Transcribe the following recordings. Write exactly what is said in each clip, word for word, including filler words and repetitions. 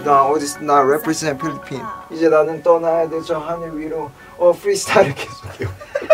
나 어디서 나 represent 필리핀. 이제 나는 떠나야 돼 저 하늘 위로. 어 프리스타일 계속해요.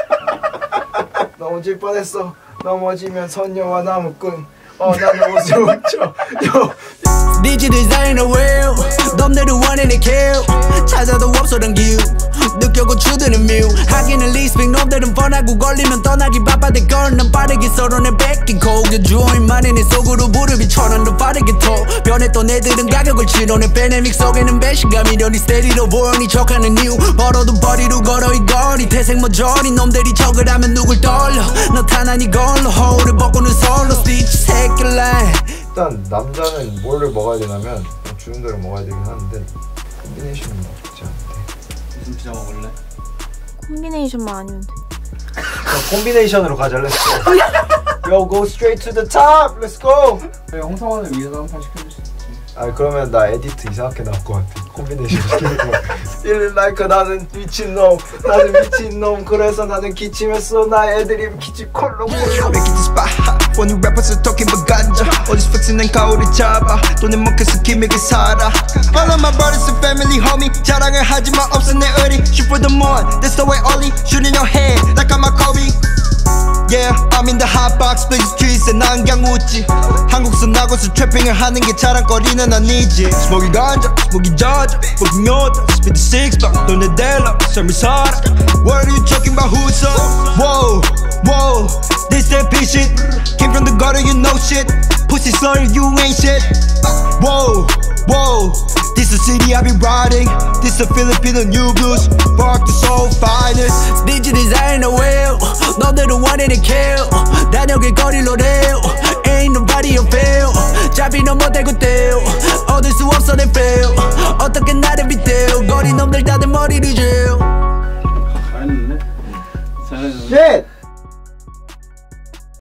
넘어질 뻔했어. 넘어지면 선녀와 나무꾼. 어 나는 옷을 훔쳐. Digital designer 놈들을 원하는 kill 찾아도 없어던 길 느껴고 주드는 뮤 하기는 리스펙 놈들은 뻔하고 걸리면 떠나기 바빠대 걸 난 빠르게 서로는 뺏기고 요주인만이 내 속으로 무릎이 천원도 빠르게 터 변했던 애들은 가격을 치러 내 패네믹 속에는 배신감이 려니 스테디로 보여니 척하는 이유 벌어도 버리로 걸어 이 거리 태생 머저리 놈들이 척을 하면 누굴 떨려 나타나니 걸로 허울을 벗고는 서로 스티치 새끼라. 일단 남자는 뭐를 먹어야 되냐면 주는 대로 먹어야 되긴 하는데 콤비네이션은 먹지 않대. 무슨 피자 먹을래? 콤비네이션만 아니면 돼. 콤비네이션으로 가자. Let's go. Yo, go straight to the top. Let's go. 홍성원을 위해서 한 판 시켜줄 수 있지. 아 그러면 나 에디트 이상하게 나올 것 같아. 콤비네이션 시키는 거. Feeling like 나는 미친놈. 나는 미친놈. 그래서 나는 기침했어. 나 애들이 기침 콜로 When you rappers are talking about ganja 어디서 flexing 가오를 잡아 돈은 먹혀서 김에게 살아 All of my brothers and family homie 자랑을 하지만 없어 내 의리 Shoot for the moon, that's the way only Shoot in your head like I'm a Kobe Yeah, I'm in the hot box, blaze the streets and 난 그냥 웃지 한국서 나고서 트래핑을 하는 게 자랑거리는 아니지 Smoking ganja, smoking Georgia, smoking yoda Spit the six pack, 돈 내달라, 삶이 살아 What are you talking about, who's up? Whoa, whoa, this that bitch shit Came from the gutter, you know shit Pussy slur, you ain't shit Whoa, whoa This the city I be riding This the Filipino new blues Bark the soul finest Digital designer will 놈들은 원하는 kill 단역의 거리로 레오 Ain't nobody on fail 잡히는 못되고 떼요 얻을 수 없어 내 fail 어떻게 나를 빗대요 거리 놈들 다들 머리를 재요. 잘했는데? 잘했는데? Shit!